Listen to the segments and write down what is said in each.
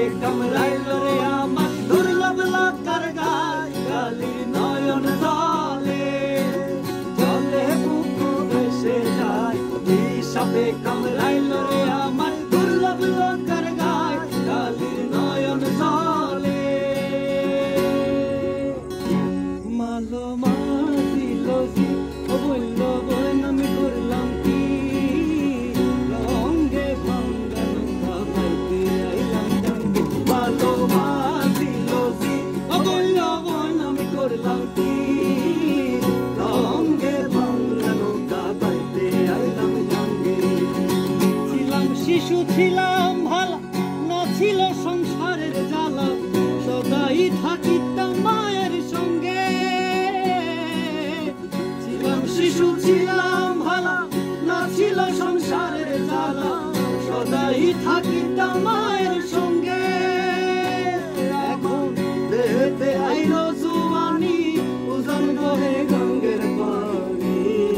কামড়াইল রে আমার দুর্লভ লতার গায় কালির নয়ন জলে জলে বুক ভেসে যায় সাপে কামড়াইল রে আমার দুর্লভ লতার গায় কালির নয়ন জলে মালো মাতিল জি ও বলল বোন আমি করলাম কি রঙে ভাঙ্গা নৌকা পাইতে আইলাম জাঙ্গে মালো মাতিল জি ও বলল বোন আমি করলাম কি রঙে ভাঙ্গা নৌকা পাইতে আইলাম জাঙ্গে ছিলাম শিশু ছিলাম ভালা না ছিল সংসারের জ্বালা সদাই থাকিতাম মায়ের সঙ্গে শিশু ছিলাম ভালা না ছিল সংসারের জ্বালা সদাই থাকিতাম মায়ের সঙ্গে এখন দেহেতে আইল জুয়ানি উজান বহে গঙ্গের পানি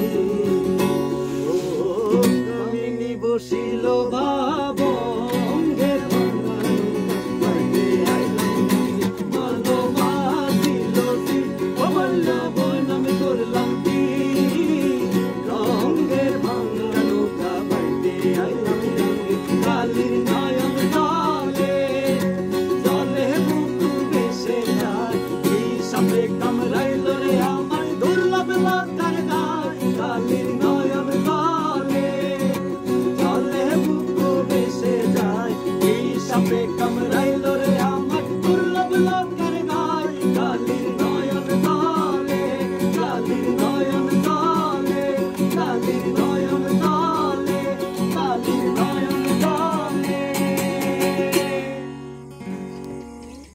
ও কামিনী বসিল ভাব অঙ্গের পাইতে আইলাম মালো মাতিল জি ও বলল বোন আমি করলাম কি কালির নয়ন জলে জলে বুক ভেসে যায় সাপে কামড়াইল রে আমার দুর্লভ লতার গায় কালির নয়ন জলে জলে বুক ভেসে যায় সাপে কামড়াইল রে আমার দুর্লভ লতার গায় কালির নয়ন জলে কালির নয়ন জলে কালির